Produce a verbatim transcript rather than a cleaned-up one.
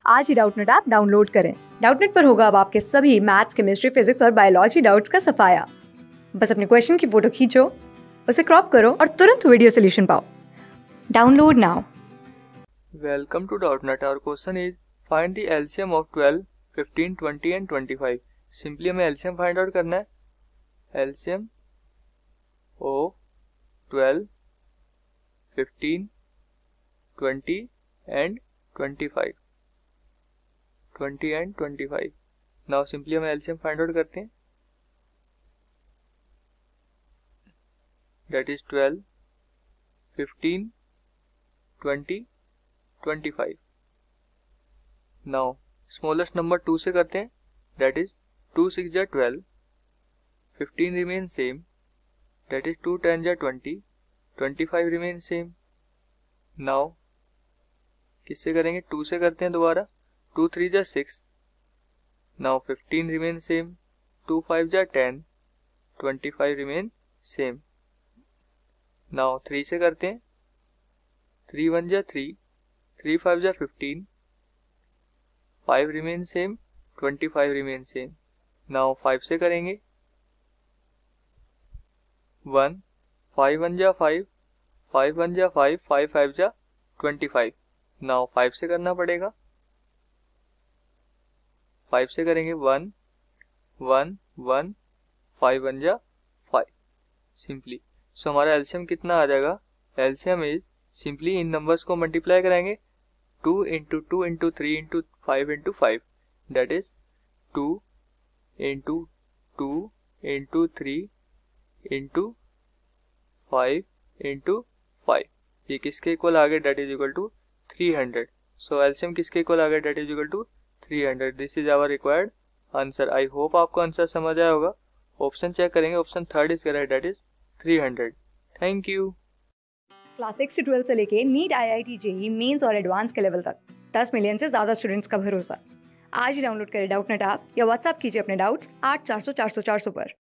आज ही Doubtnut app download करें। डाउटनेट पर होगा अब आपके सभी मैथ्स, केमिस्ट्री, फिजिक्स और बायोलॉजी डाउट्स का सफाया। बस अपने क्वेश्चन की फोटो खींचो, उसे क्रॉप करो और तुरंत वीडियो सोल्यूशन पाओ। Download now. Welcome to DoubtNet. Our question is find the L C M of twelve, fifteen, twenty and twenty-five. Simply हमें L C M find out करना है. L C M of twelve, fifteen, twenty and twenty-five. twenty and twenty-five. Now simply हमें L C M find out करते हैं. That is twelve, fifteen, twenty, twenty-five. Now smallest number two से करते हैं. That is two six जा twelve, fifteen remains same. That is two ten जा twenty, twenty-five remains same. Now किससे करेंगे? two से करते हैं दोबारा. two three जा six. Now fifteen remains same. two five जा ten, twenty-five remain same. Now three से करते हैं. three one जा three, three five जा fifteen, five remain same, twenty-five remain same. Now five से करेंगे. one, five one जा five, five one जा five, five five जा twenty-five. Now five से करना पड़ेगा. five से करेंगे one, one, one, five one जा five. Simply. So हमारा L C M कितना आ जाएगा? L C M is simply इन नंबर्स को मल्टीप्लाई कराएंगे. two into two into three into five into five. That is two into two into three into five into five. ये किसके equal आ गया? That is equal to three hundred. So L C M किसके equal आ गया? That is equal to three hundred. This is our required answer. I hope आपको answer समझ आया होगा. ऑप्शन चेक करेंगे. Option third is correct. That is three hundred. Thank you. Class six से twelfth से लेके NEET, I I T, JEE, Mains और advance के लेवल तक दस मिलियन से ज्यादा स्टूडेंट्स का भरोसा। आज ही डाउनलोड करें डाउटनेट ऐप या व्हाट्सएप कीजिए अपने डाउट्स आठ चार सौ चार सौ चार सौ पर।